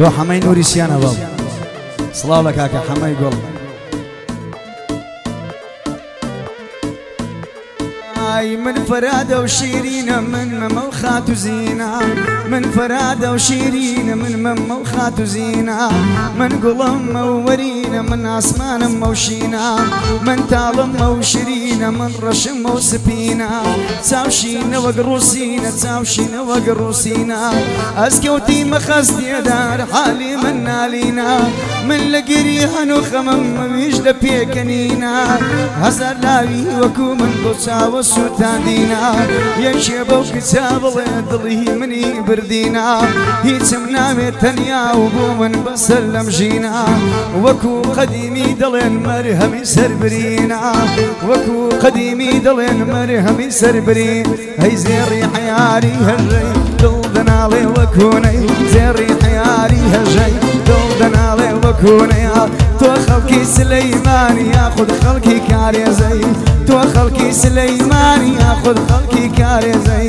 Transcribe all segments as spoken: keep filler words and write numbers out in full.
بۆ حەمەی نووری سییانە بەڵ سڵاو لە کاکە حەمەی گوڵ من فرادة وشيرين من مما وخات وزينة من فرادة وشيرين من مما وخات وزينة من قلم وورينا من أسمان وشينا من تعلم وشيرين من رشم وسبينا تاوشينا وقروسينا تاوشينا وقروسينا أسكوتي مخزدي دار حالي من نالينا من لقريها نخمم ويجد بيكنينا هزار لاوي وكو من بوتا وسوتاندينا يمشي بو كتاب الله مني بردينا يتمنا متنيا وبو من بسلم جينا وكو قديمي دلين مرهمي سربرينا وكو قديمي دلين مرهمي سربرين هي زيري حياري هالري دلدنا لي وكوني زيري حياري هالجي دلدنا لي وكوني تو خلقي سليماني ياخذ خلقي كاري زي تو خلقي سليماني ياخذ خلقي كاري زي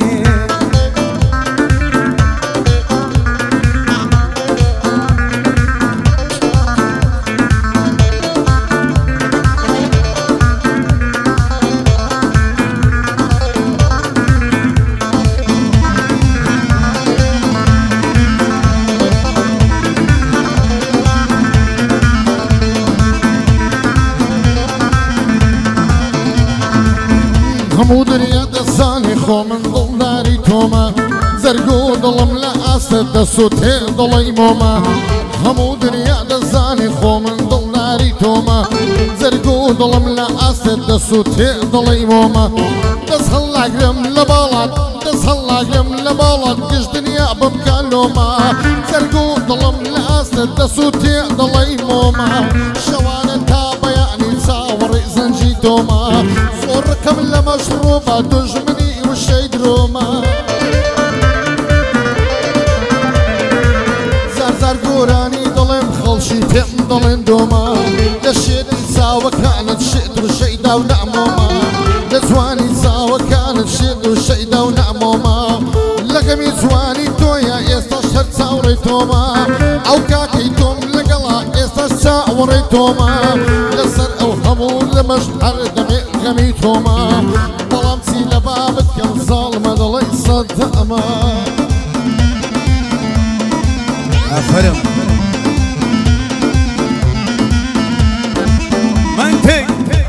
همو دریا دستانی خو من دلداری توما زرگو دلم لعاست دستو تیر دلی موما همو دریا دستانی خو من دلداری توما زرگو دلم لعاست دستو تیر دلی موما دست هلاگرم لبالات دست هلاگرم لبالات کش دنیا بمکانوما زرگو دلم لعاست دستو تیر دلی موما شوان تابا یعنی ساوری زنجی توما صوركم لمشروبة تجمني والشي دروما زار زار قوراني ضلم خلشي تم ضلن دوما للشيد ساوى كانت شئت والشيدة ونعموما لزواني ساوى كانت شئت والشيدة ونعموما لقمي زواني تويا يستشهر تصوري توما أو كاكي توم لقلا يستشعوري توما لسر أو همون لمشحر دمي غمي توما بلامتي لبابت كم ظالمة ضلي صدقما أفرم منتك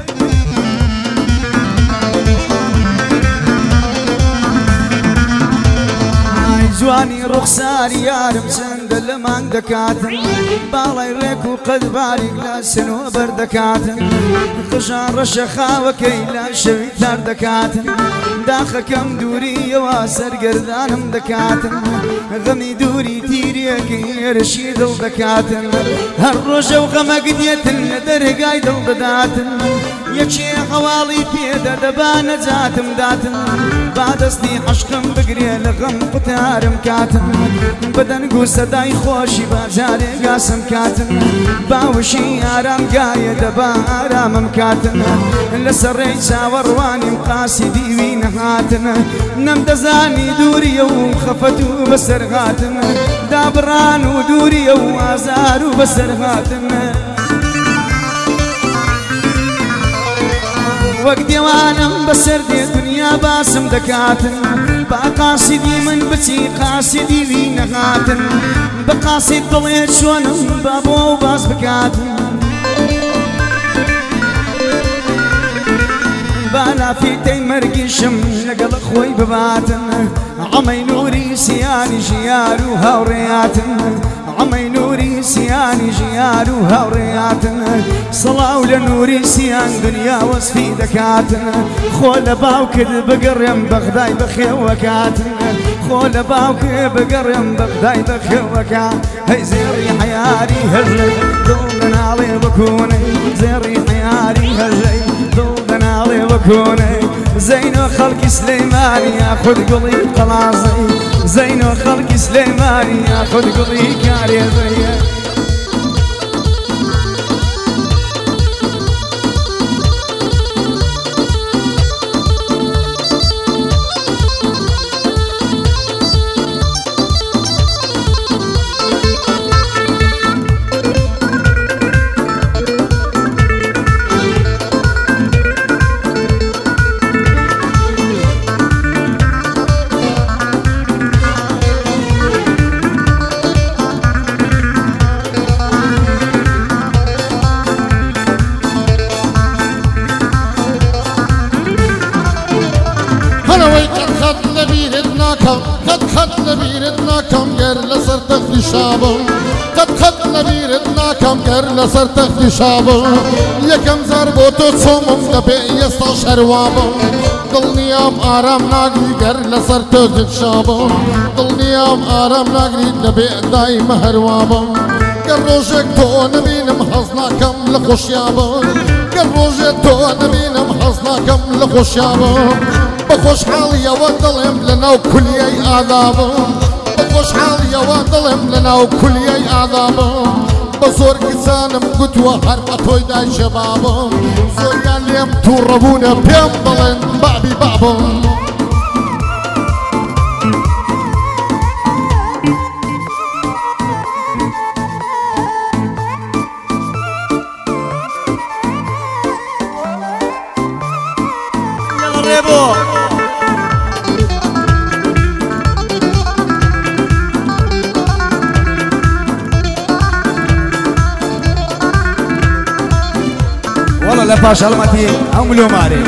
جواني رخصاري يارم سندل من دكاتن بالاي ريكو قد بارك لا سنو بردكاتن خشان رشخا وكي لا شوي ثار دكاتن داخل كم دوري واسر قردانم دكاتن غمي دوري تيري كي رشيد الدكاتن هالرجا وغما قديتن در قايد الداتن يكشي حوالي بيدا دبان جاتم داتن بعد اسني عشقم بقري لغم قتارم كاتن بدن قوسة داي خوشي بارجاري قاسم كاتن باوشي آرام قايد بارام مكاتن لسري شاور واني مقاسي ديوين هاتن نمدزاني دوري وخفتو بسر غاتن دابران ودوري وازارو بسر غاتن وقتي وانا بسردي دنيا باسم دكاتن بقاصدي من بتي قاصدي لي نغاتن بقاصد ضليت شونم بابو وباس بكاتن بالا في تين مرقشم نقل خوي بباتن عمي نوري سياني جيارو هاورياتن عمي نوري سياني جيارو هاورياتن صلاو لنوري سيان دنيا وصفي دكاتن خول باوكد بقرم بغداي بخيوكاتن خول باوكد بقرم بغداي بخيوكات هي زيري حياري هاللي دولنا علي بكوني زيري حياري هاللي دولنا علي بكوني زينو خلق سليماني ياخذ قلي قلاصي زينو خلق سليماني ياخذ قلي كاري زي شابم قد قد لبيرت ناكم قر لسر تختي شابم يكم زر بوتو تصومم دبي يستا شروابم ضلني يوم آرام ناقري قر لسر تختي شابم ضلني يوم آرام ناقري دبي دايم هروابم قر روجك تو نبينم حزناكم لخوش يابم قر روجك تو نبينم حزناكم لخوش يابم بخوش حالي وضلهم لنا وكل يي آذابم بخوش حالي وضلهم لنا وكل يي آذابم بزور كسانم قدوة هربطوي داي شبابم زوريان ليم توربونا بيم ضلن بابي بابم والله لا باش المتي عملوا ماري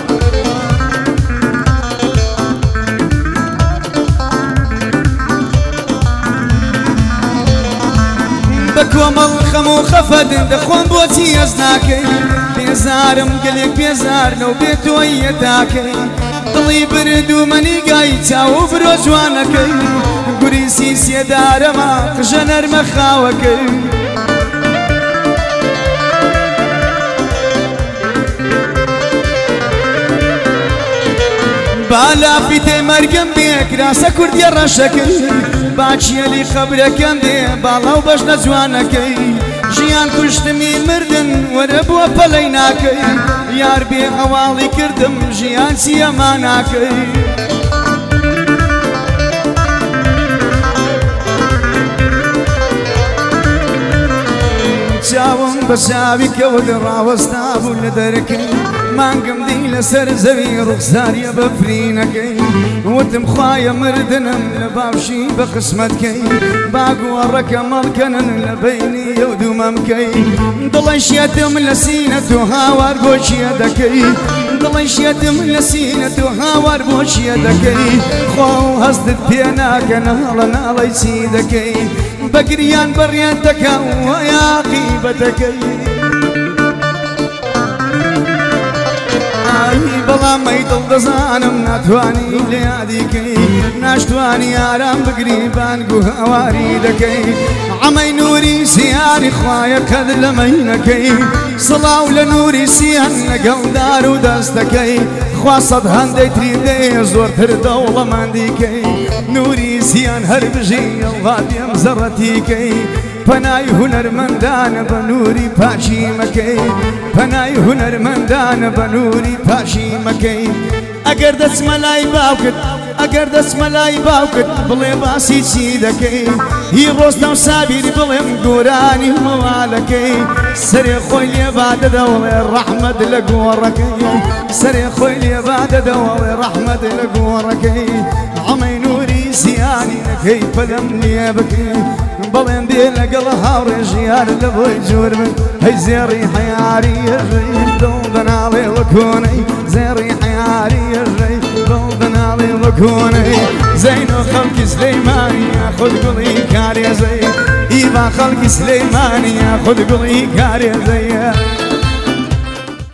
بكوم الخمو خفد دخون بوتي ازناكي بيزارم قلك بيزار لو بيتو ايتاكي ضلي برد ومني قايتا وبروجوانكي قريسي سيدار ما خجنر مخاوكي بالا في تمرقم بيك راسك كردي رشكي باچي لي خبركم دي بالا وباش نزوانكي جيان كشتمي مردن وربو بليناكي يار بي حوالي كردم جيان سيماناكي چاوم بشاوی کود راوستا بول درکی مانگم دی لسر زوی رخساری بفرینکی وتم خوایا مردنم لبابشی بقسمت کی باقو رکم الکنن لبینی یودومم کی دلش یتم لسینت و هاوار گوش یدکی دلش یتم لسینت و هاوار گوش یدکی خواو هستت پینا کنالا نالی سیدکی بقريان بريان تكا ويا قيبتك اي بلا ما يطل دزانم ناتواني لياديكي ناشتواني آرام بقريبان قواريدكي عمي نوري سياني خوايا كذ لمينكي صلاو لنوري سيان نقل دارو دستكي خواصد هندي تريدي زور تردولة مانديكي نوري سيان هربجي الغادي مزرتيكي پناي هنر مندان بنوري پاشي مكي پناي هنر مندان بنوري پاشي مكي اگر دس ملاي باوكت اگر دس ملاي باوكت بلي باسي سيدكي هي روستم سابير بلهم قوراني موالكي سري خويلي بعد دول الرحمة لقوركي سري خويلي بعد دول الرحمة لقوركي عمي نوري سياني لكي فلم ليبكي بلين دي لقل هاوري جيار لبوي جور من هي زيري حياري الري دولدن علي لكوني زيري حياري الري دولدن علي لكوني زينو خلق سليماني ياخد قلي كاري زي إيبا خلق سليماني ياخد قلي كاري زي